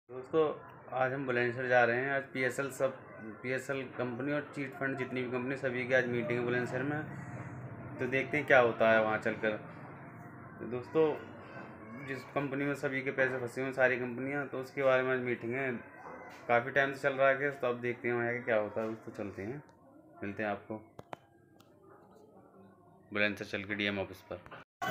दोस्तों आज हम बुलंदशहर जा रहे हैं। आज पीएसएल कंपनी और चीट फंड जितनी भी कंपनी सभी की आज मीटिंग है बुलंदशहर में। तो देखते हैं क्या होता है वहाँ चलकर। तो दोस्तों जिस कंपनी में सभी के पैसे फंसे हुए सारी कंपनियाँ, तो उसके बारे में आज मीटिंग है। काफ़ी टाइम से चल रहा है केस, तो अब देखते हैं वहाँ के क्या होता है। दोस्तों चलते हैं, मिलते हैं आपको बुलंदशहर चल के डीएम ऑफिस पर।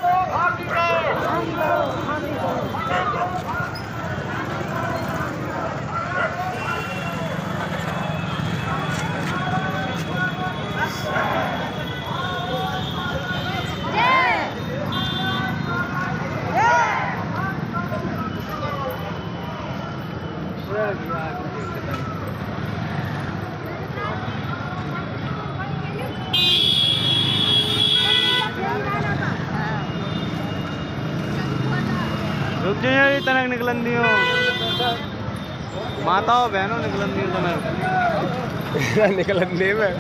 रुक जाइए, तनक निकलन दियो माताओं बहनों निकलन दियो तनक निकलन दे में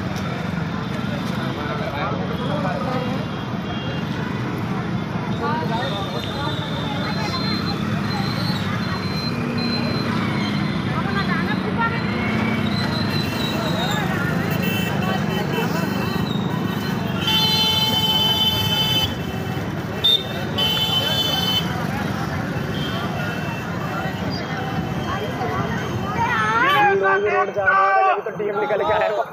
रोड जा रहा है। अभी तो टीम निकल के आया।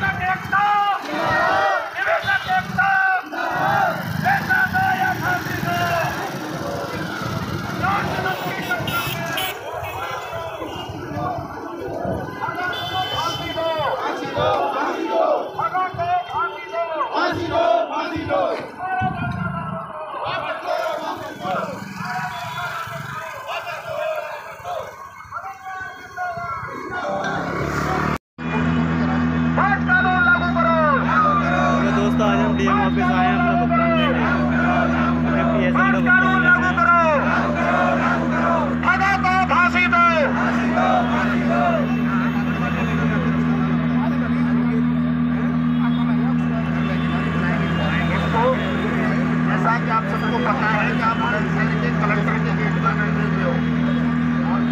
आज हम डीएम ऑफिस आए हैं अपना भुगतान देने। हमें पीएसएल का भुगतान जैसा कि आप सबको पता है कि आप बुलंदशहर के कलेक्टर के गेट पर बैठे हुए हो और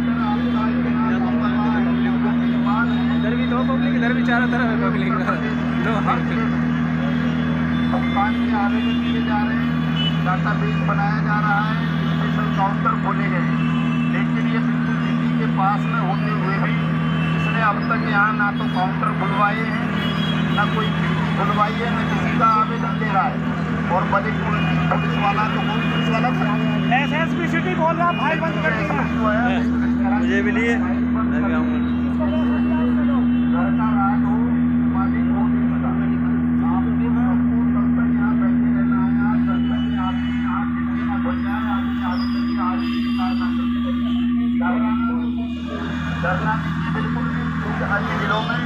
इधर भी दो पब्लिक, इधर भी चारों तरफ है पब्लिक। भुगतान के आवेदन किए जा रहे हैं, डाटाबेस बनाया जा रहा है, स्पेशल काउंटर खोले गए, लेकिन ये बिल्कुल दिल्ली के पास में होते हुए भी इसने अब तक यहाँ ना तो काउंटर खुलवाए हैं, ना कोई खिड़की खुलवाई है, ना किसी का आवेदन दे रहा है। और बड़े पुलिस वाला तो कोई पुलिस वाला SSB सिटी बोल रहा फाइल बंद कर दिया। मुझे भी लिए धरना बिल्कुल अन्य जिलों में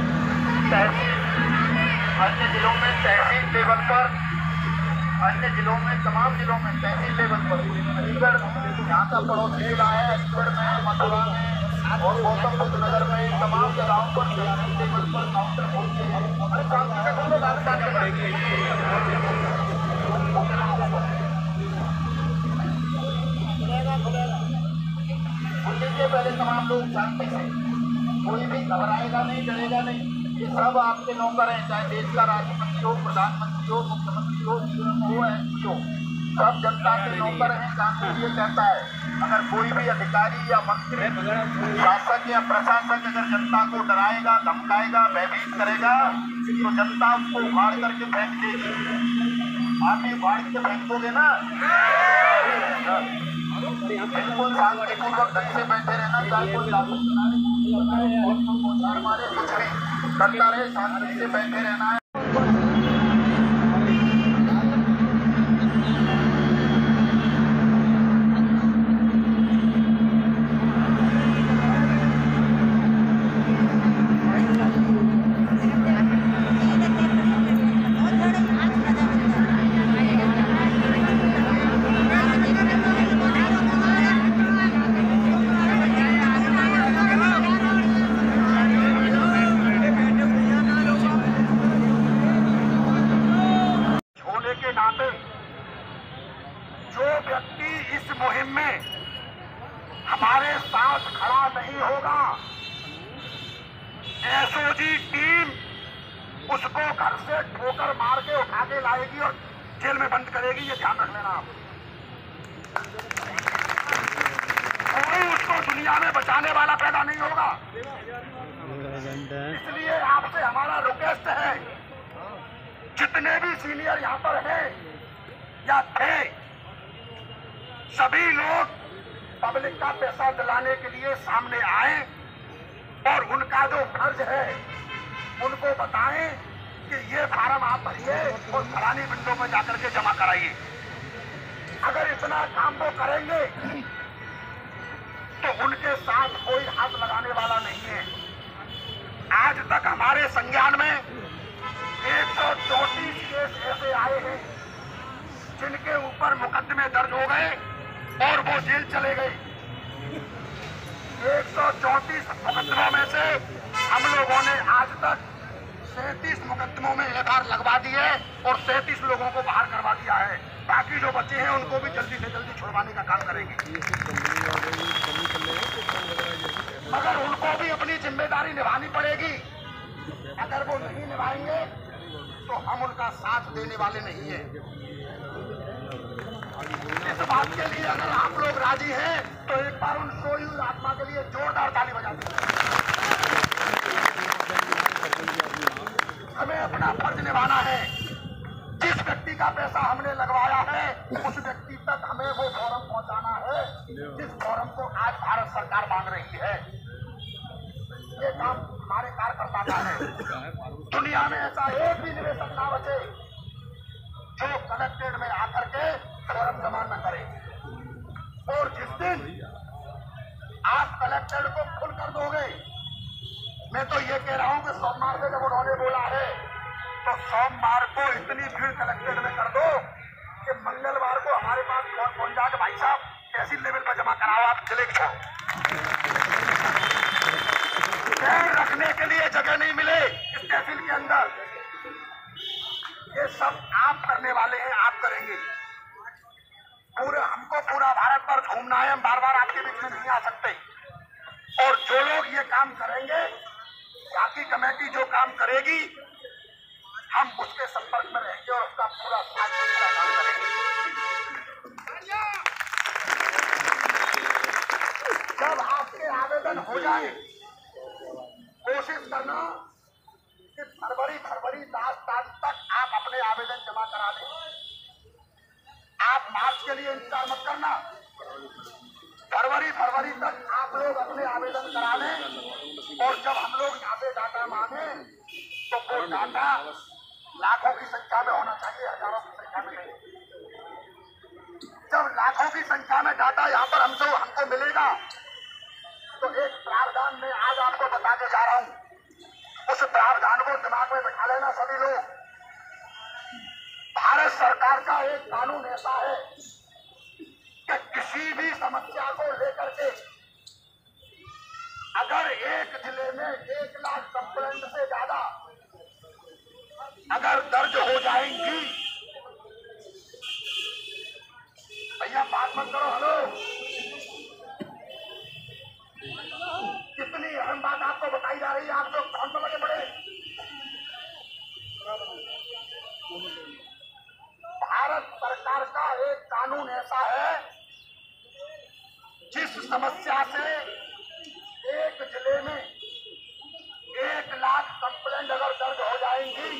तहसील लेवल पर, अन्य जिलों में तमाम जिलों में तहसील लेवल पर, अलीगढ़ यहाँ का पड़ोसी जिला है, अलीगढ़ में, मथुरा में और गौतम बुद्ध नगर में तमाम जगहों पर तहसील लेवल पर काउंटर खोलते हैं। पहले तमाम लोग शांति से, कोई भी घबराएगा नहीं, डरेगा नहीं। ये सब आपके नौकर हैं, चाहे देश का राष्ट्रपति हो, प्रधानमंत्री हो, मुख्यमंत्री हो, MP हो, सब जनता के नौकर हैं। कानून ये कहता है अगर कोई भी अधिकारी या मंत्री, शासक या प्रशासक अगर जनता को डराएगा, धमकाएगा, भयभीत करेगा तो जनता उसको उखाड़ करके फेंक देगी। आप ये उखाड़ के फेंक दोगे ना, बिल्कुल शांतिपूर्वक ढंग से बैठे रहना, चाहे कोई हमारे बीच में करता रहे, शांति से बैठे रहना है। पास खड़ा नहीं होगा, एसओजी टीम उसको घर से ठोकर मार के उठा के लाएगी और जेल में बंद करेगी। ये ध्यान रख लेना आप। कोई उसको दुनिया में बचाने वाला पैदा नहीं होगा। इसलिए आपसे हमारा रिक्वेस्ट है, जितने भी सीनियर यहाँ पर हैं या थे, सभी लोग पब्लिक का पैसा दिलाने के लिए सामने आए और उनका जो फर्ज है उनको बताएं कि ये फार्म आप भरिए और फलानी विंडो पर जाकर के जमा कराइए। अगर इतना काम वो करेंगे तो उनके साथ कोई हाथ लगाने वाला नहीं है। आज तक हमारे संज्ञान में 134 केस ऐसे आए हैं जिनके ऊपर मुकदमे दर्ज हो गए और वो जेल चले गए। 134 मुकदमों में से हम लोगों ने आज तक 37 मुकदमों में एफआईआर लगवा दी है और 37 लोगों को बाहर करवा दिया है। बाकी जो बच्चे हैं उनको भी जल्दी से जल्दी छुड़वाने का काम करेंगे, मगर उनको भी अपनी जिम्मेदारी निभानी पड़ेगी। अगर वो नहीं निभाएंगे तो हम उनका साथ देने वाले नहीं है। इस बात के लिए अगर आप लोग राजी हैं तो एक बार उन सोई आत्मा के लिए जोरदार ताली बजा दीजिए। हमें अपना फर्ज निभाना है। जिस व्यक्ति का पैसा हमने लगवाया है उस व्यक्ति तक हमें वो फॉर्म पहुंचाना है जिस फॉर्म को आज भारत सरकार मांग रही है। ये काम हमारे कार्यकर्ता का है। दुनिया में ऐसा एक भी निवेशक ना बचे जो कलेक्टेड में आकर के फॉर्म जमा न करे। और जिस दिन आप कलेक्टेड को खुल कर दोगे, मैं तो ये कह रहा हूं कि सोमवार से जब उन्होंने बोला है तो सोमवार को इतनी भीड़ कलेक्टेड में कर दो कि मंगलवार को हमारे पास कौन जाके भाई साहब तहसील लेवल पर जमा कराओ, आप जिले को पैर रखने के लिए जगह नहीं मिले इस तहसील के अंदर। ये सब आप करने वाले हैं, आप करेंगे। हमको पूरा भारत पर घूमना है, हम बार बार आपके बीच में नहीं आ सकते। और जो लोग ये काम करेंगे, बाकी कमेटी जो काम करेगी, हम उसके संपर्क में रहेंगे और उसका पूरा साथ काम करेंगे। जब आपके आवेदन हो जाए, कोशिश करना कि फरवरी लास्ट तारीख तक आप अपने आवेदन जमा करा दें। आप मार्च के लिए इंतजार मत करना, फरवरी तक आप लोग अपने आवेदन करा लें। और जब हम लोग यहाँ से डाटा मांगे तो वो डाटा लाखों की संख्या में होना चाहिए, हजारों की संख्या में नहीं। जब लाखों की संख्या में डाटा यहाँ पर हमको मिलेगा तो एक प्रावधान में आज आपको बता के जा रहा हूं, उस प्रावधान को दिमाग में बिठा लेना सभी लोग। भारत सरकार का एक कानून ऐसा है कि किसी भी समस्या को लेकर के अगर एक जिले में 1 लाख कंप्लेंट से ज्यादा अगर दर्ज हो जाएंगी, भैया बात मत करो, हेलो, कितनी अहम बात आपको बताई जा रही है, आप लोग कौन पर लगे पड़े। भारत सरकार का एक कानून ऐसा है, जिस समस्या से एक जिले में 1 लाख कंप्लेंट अगर दर्ज हो जाएंगी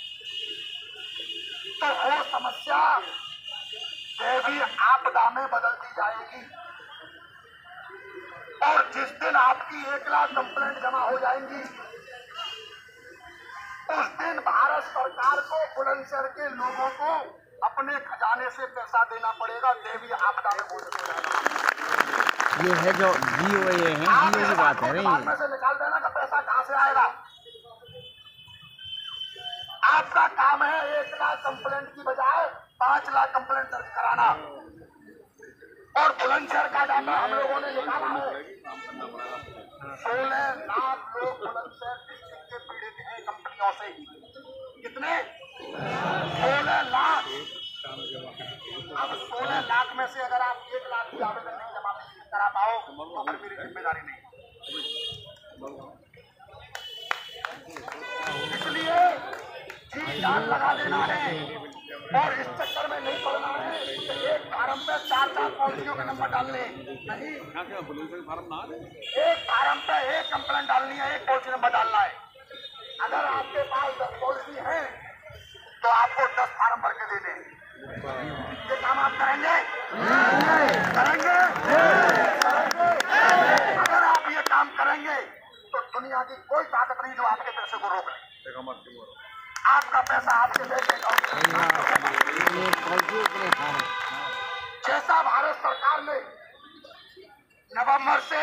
तो वो समस्या दैवीय आपदा में बदल दी जाएगी। और जिस दिन आपकी 1 लाख कंप्लेंट जमा हो जाएंगी उस दिन भारत सरकार को बुलंदशहर के लोगों को अपने खजाने से पैसा देना पड़ेगा, दैवीय आपदा में हो जाएगा। ये है जो GOA है, GOA की बात है रही में से निकाल देना का पैसा कहां से आएगा। आपका काम है 1 लाख कंप्लेंट की बजाय 5 लाख कंप्लेंट दर्ज कराना। और बुलंदशहर का डाटा हम लोगों ने निकाला है, 16 लाख लोग बुलंदशहर डिस्ट्रिक्ट के पीड़ित हैं कंपनियों से। कितने? 16 लाख। अब 16 लाख में से अगर आप 1 लाख की आवेदन नहीं जमा करा पाओ तो फिर मेरी जिम्मेदारी जानकारी नहीं। इसलिए जी जान लगा देना है और इस चक्कर में नहीं पड़ना है कि एक फार्म पे 4-4 पॉलिसियों के नंबर डालने नहीं, एक फार्म पे एक कंप्लेंट डालनी है, एक पॉलिसी नंबर डालना है। अगर आपके पास 10 पॉलिसी है तो आपको 10 फार्म भर के देने। ये काम आप करेंगे? करेंगे? अगर आप ये काम करेंगे तो दुनिया की कोई ताकत नहीं जो आपके पैसे को रोक ले। आपका पैसा आपके बैंक अकाउंट में। जैसा भारत सरकार ने नवंबर से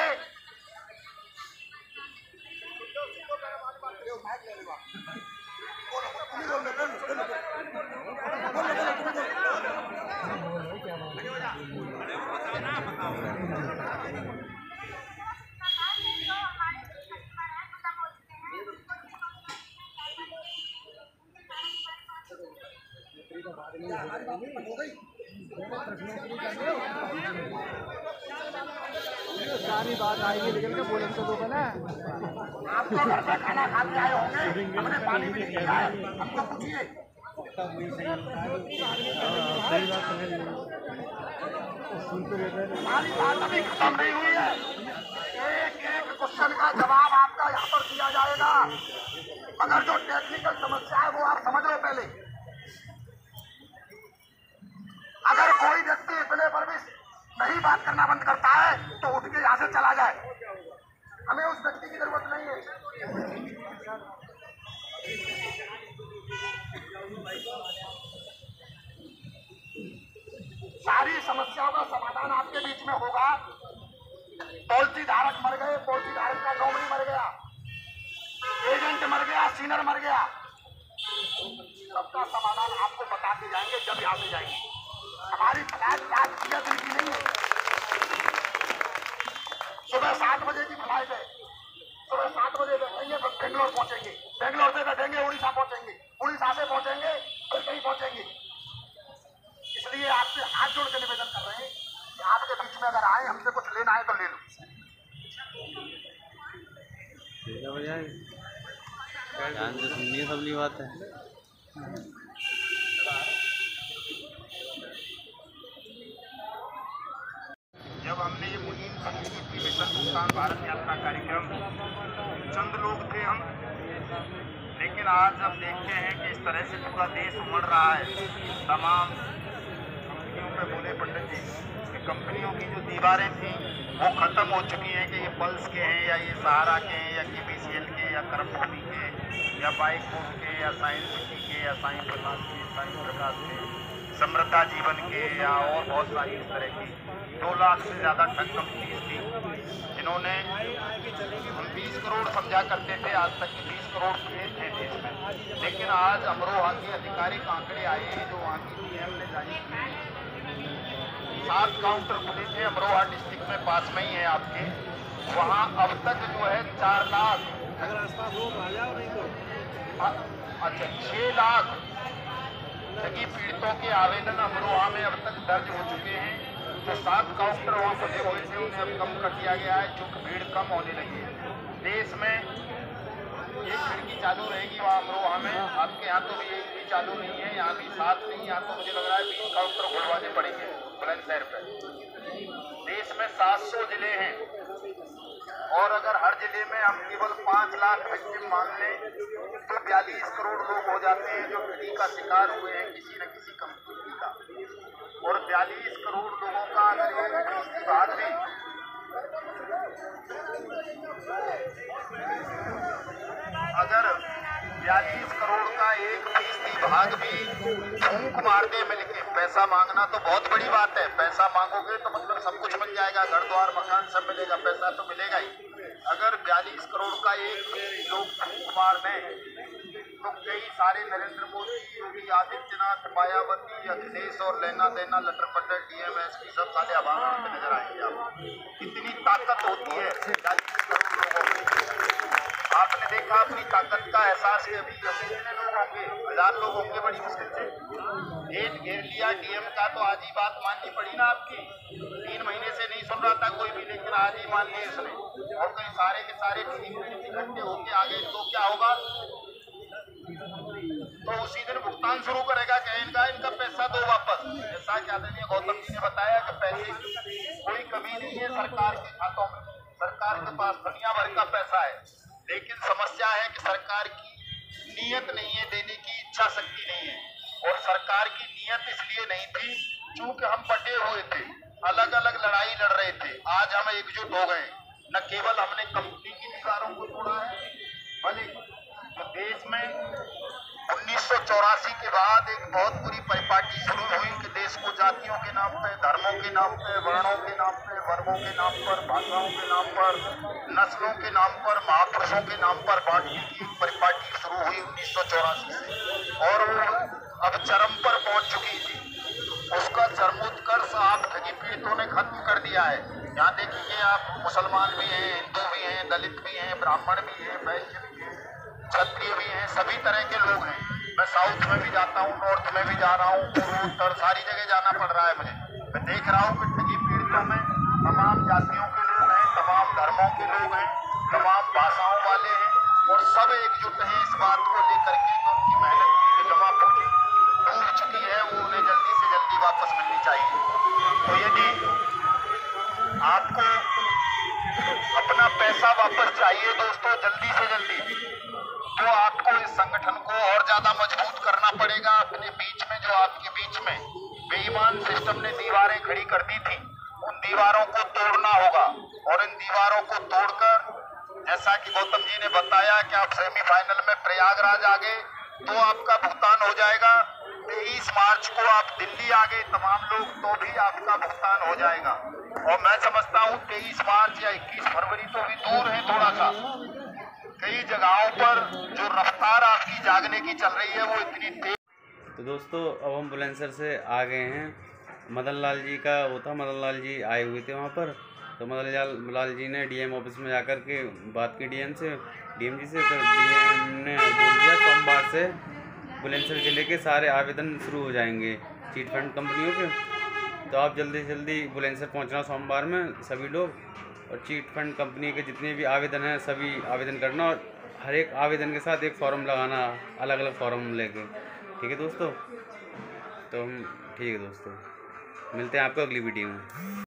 सारी बात आएगी लेकिन क्या बोले तो दो ना। आपको घर पे खाना खा के आए होंगे, हमने पानी भी नहीं पिया है, हमको पूछिए। हमारी बात अभी खत्म नहीं हुई है। एक एक क्वेश्चन का जवाब आपका यहाँ पर दिया जाएगा, मगर जो टेक्निकल समस्या है वो आप समझ लो पहले। अगर कोई व्यक्ति इतने पर भी नहीं बात करना बंद करता है तो उठ के यहाँ से चला जाए, हमें उस व्यक्ति की जरूरत नहीं है। सारी समस्याओं का समाधान आपके बीच में होगा। पॉलिसी धारक मर गए, पॉलिसी धारक का नॉमिनी मर गया, एजेंट मर गया, सीनियर मर गया, सबका समाधान आपको बता के जाएंगे जब यहाँ से जाएंगे। हमारी फ्लाइट रात 6 दिन की नहीं है, सुबह 7 बजे की फ्लाइट है। सुबह 7 बजे बैठेंगे फिर बेंगलोर पहुंचेंगे, बेंगलोर से बैठेंगे उड़ीसा पहुंचेंगे, उड़ीसा से पहुंचेंगे फिर कहीं पहुंचेंगे। इसलिए आपसे हाथ जोड़ के निवेदन कर रहे हैं कि आपके बीच में अगर आए, हमसे कुछ लेना है तो ले लो। ध्यान से सुनिए सबली बात है। जब हमने ये मुहिम शुरू की थी, वेतन भुगतान भारत यात्रा कार्यक्रम, चंद लोग थे हम, लेकिन आज जब देखते हैं कि इस तरह से पूरा देश उमड़ रहा है, तमाम कंपनियों पे बोले पंडित जी कि कंपनियों की जो दीवारें थी वो खत्म हो चुकी हैं कि ये पल्स के हैं या ये सहारा के हैं या KPCL के या कर्मभूमि के या बाइक बोर्ड के या साइंस सिटी के या साई प्रकाश के, साई प्रकाश के, समृद्धा जीवन के या और बहुत सारी इस तरह की 2 लाख से ज़्यादा ठग कंपनीज थी जिन्होंने, हम 20 करोड़ समझा करते थे आज तक कि 20 करोड़ थे देश में, लेकिन आज अमरोहा के आधिकारिक आंकड़े आए हैं जो वहाँ की DM ने जारी किए। 7 काउंटर खुले थे अमरोहा डिस्ट्रिक्ट में, पास में ही है आपके, वहाँ अब तक जो है 4 लाख, अच्छा 6 लाख ठगी पीड़ितों के आवेदन अमरोहा में अब तक दर्ज हो चुके हैं। जो 7 काउंटर वहाँ खुले हुए थे उन्हें अब कम कर दिया गया है क्योंकि भीड़ कम होने लगी है। देश में एक खिड़की चालू रहेगी वहाँ अमरोहा में, आपके यहाँ तो भी एक भी चालू नहीं है, यहाँ भी 7 नहीं, यहाँ तो मुझे लग रहा है 20 काउंटर खुलवाने पड़ेंगे बुलंदशहर पर। देश में 700 जिले हैं और अगर हर जिले में हम केवल 5 लाख वैक्सीन मान लें तो 42 करोड़ लोग हो जाते हैं जो ठगी का शिकार हुए हैं किसी न किसी कंपनी का। और 42 करोड़ लोगों का अगर एक भाग भी, अगर 42 करोड़ का 1% भाग भी फूंक मार दे मिल के, पैसा मांगना तो बहुत बड़ी बात है, पैसा मांगोगे तो मतलब सब कुछ मिल जाएगा, घर द्वार मकान सब मिलेगा, पैसा तो मिलेगा ही। अगर 42 करोड़ का 1% लोग फूंक मार दें तो कई सारे नरेंद्र मोदी, योगी आदित्यनाथ, मायावती, अखिलेश और लेना देना लटर पटर DMS की सब सारे आवाम में नजर आएंगे। आप कितनी ताकत होती है 42 करोड़ लोगों में। आपने देखा अपनी ताकत का एहसास कि अभी कितने लोग होंगे, 1000 लोग होंगे बड़ी मुश्किल से। गेट घेर लिया DM का तो आज ही बात माननी पड़ी ना आपकी, 3 महीने से नहीं सुन रहा था कोई भी, लेकिन आज ही मान लिया इसने, और कहीं सारे के सारे पीड़ित इकट्ठे होके आगे तो क्या होगा, तो उसी दिन भुगतान शुरू करेगा कि इनका पैसा दो वापस। जैसा कि आदरणीय गौतम जी ने बताया कि पैसे की कोई कमी नहीं है सरकार के खातों में, सरकार के पास दुनिया भर का पैसा है, लेकिन समस्या है कि सरकार की नीयत नहीं है, देने की इच्छा शक्ति नहीं है। और सरकार की नीयत इसलिए नहीं थी क्योंकि हम बटे हुए थे, अलग अलग लड़ाई लड़ रहे थे। आज हम एकजुट हो गए, न केवल हमने कंपनी की दीवारों को तोड़ा है, बल्कि देश में 1984 के बाद एक बहुत बुरी परिपाटी शुरू हुई कि देश को जातियों के नाम पे, धर्मों के नाम पे, वर्णों के नाम पे, वर्गों के नाम पर, भाषाओं के नाम पर, नस्लों के नाम पर, महापुरुषों के नाम पर बांटने की एक परिपाटी शुरू हुई 1984 से, और वो अब चरम पर पहुंच चुकी थी। उसका चरमोत्कर्ष आप ठगी पीड़ितों ने खत्म कर दिया है। यहाँ देखिए आप, मुसलमान भी हैं, हिंदू भी हैं, दलित भी हैं, ब्राह्मण भी हैं, वैश्य भी हैं, क्षत्रिय भी हैं, सभी तरह के लोग हैं। मैं साउथ में भी जाता हूँ, नॉर्थ में भी जा रहा हूँ, पूर्व उत्तर सारी जगह जाना पड़ रहा है मुझे। मैं देख रहा हूँ कि ठगी पीड़ितों में तमाम जातियों के लोग हैं, तमाम धर्मों के लोग हैं, तमाम भाषाओं वाले हैं, और सब एकजुट हैं इस बात को लेकर के कि उनकी मेहनत की जमा पूंजी डूब चुकी है, वो उन्हें जल्दी से जल्दी वापस मिलनी चाहिए। तो यदि आपको अपना पैसा वापस चाहिए दोस्तों, जल्दी से जल्दी, तो आपको इस संगठन को और ज्यादा मजबूत करना पड़ेगा। अपने बीच में जो आपके बीच में बेईमान सिस्टम ने दीवारें खड़ी कर दी थी, उन दीवारों को तोड़ना होगा, और इन दीवारों को तोड़कर, जैसा कि गौतम जी ने बताया कि आप सेमीफाइनल में प्रयागराज आ गए तो आपका भुगतान हो जाएगा, 23 मार्च को आप दिल्ली आ गए तमाम लोग तो भी आपका भुगतान हो जाएगा। और मैं समझता हूँ 23 मार्च या 21 फरवरी तो भी दूर है थोड़ा सा, कई जगहों पर जो रफ्तार आपकी जागने की चल रही है वो इतनी तेज। तो दोस्तों अब हम बुलंदशहर से आ गए हैं, मदन लाल जी का वो था, मदन लाल जी आए हुए थे वहाँ पर, तो मदन लाल जी ने डीएम ऑफिस में जाकर के बात की डीएम जी से, तो डीएम ने बोल दिया सोमवार से बुलंदशहर ज़िले के सारे आवेदन शुरू हो जाएंगे चीट फंड कंपनियों के, तो आप जल्दी से जल्दी बुलंदशहर पहुँचना सोमवार में सभी लोग, और चीट फंड कंपनी के जितने भी आवेदन हैं सभी आवेदन करना, और हर एक आवेदन के साथ एक फॉर्म लगाना, अलग अलग फॉर्म लेके। ठीक है दोस्तों, तो हम ठीक है दोस्तों, मिलते हैं आपको अगली वीडियो में।